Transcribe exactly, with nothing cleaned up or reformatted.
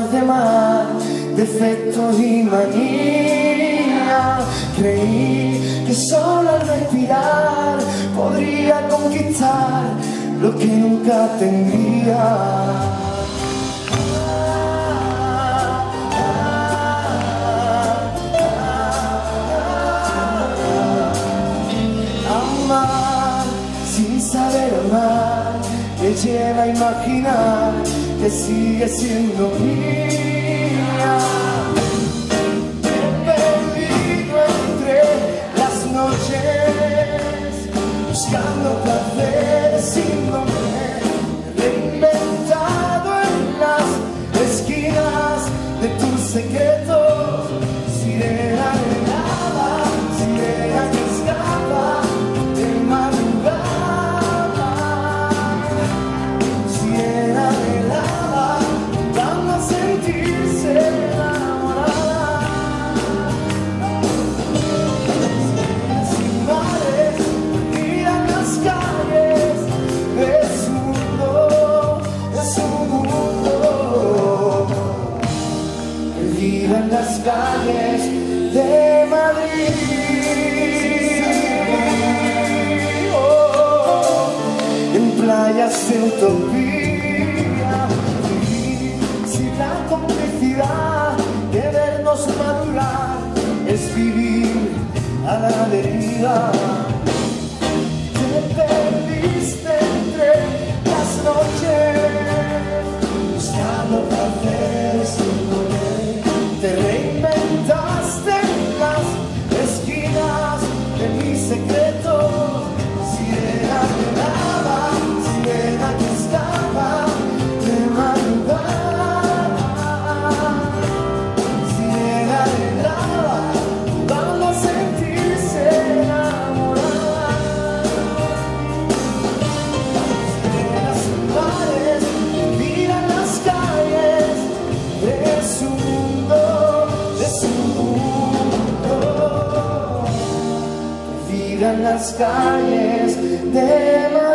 formas de amar, defectos y manía. Creí que solo al respirar podría conquistar lo que nunca tendría. Amar sin saber amar me lleva a imaginar que sigue siendo mía. Me he perdido entre las noches, buscando placer sin nombre, reinventado en las esquinas de tus secretos. Sirena de lava, sirena que escapa de madrugada, sirena de lava, dando a sentirse enamorada. Sirenas sin mares, miran las calles de su mundo, de su mundo, perdida en las calles de Madrid. Oh, en playas de utopía, vivir sin la complicidad de vernos madurar es vivir a la deriva. Te perdiste entre las noches, buscando placer sin poder. Te reinventaste en las esquinas de mis secretos. Sirena de lava, sirena que escapa de madrugada, sirena de lava, dando a sentirse enamorada. Sirenas sin mares, miran las calles de su mundo, de su mundo, perdida en las calles de Madrid.